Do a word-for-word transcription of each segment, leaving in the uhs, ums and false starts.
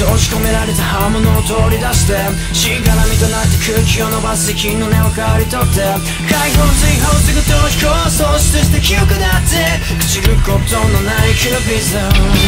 閉じ込められた刃物を取り出してしがらみとなって空気を伸ばす金の根を刈り取って解放追放すぐと飛行喪失して記憶だって朽ちることのない Q-vism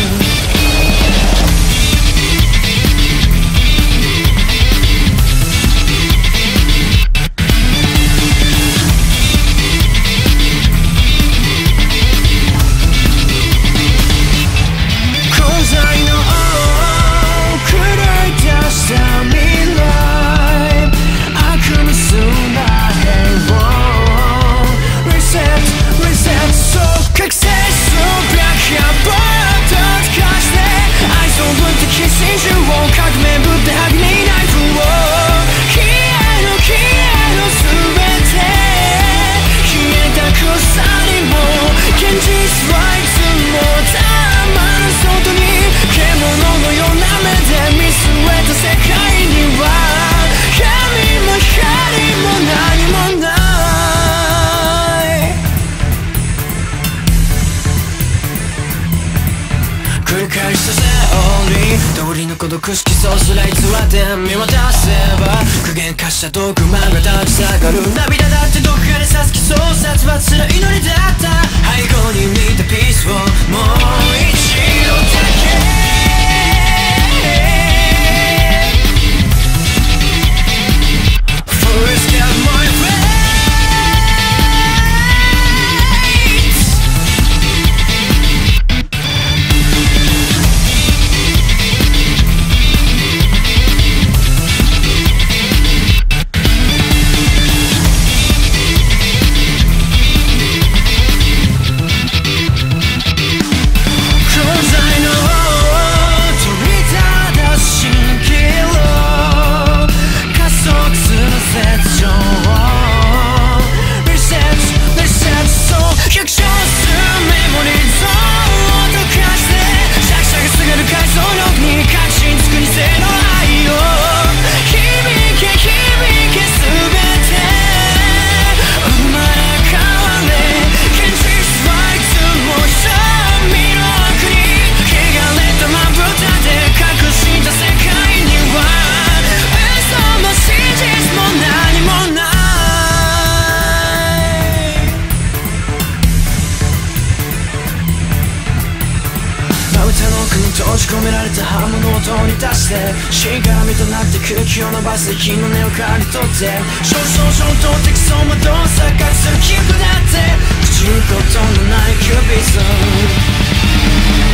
繰り返したセオリー通りの孤独色そうすら偽って見渡せば具現化した毒魔が立ち下がる涙だってどこかで刺す気そう殺伐すら祈りだった背後に似たピースをもう一度だけ閉じ込められた刃物を取り出してしがらみとなって空気を伸ばす金の根を刈り取って少々衝動的走馬灯を錯覚する記憶だって朽ちることのない Q-vism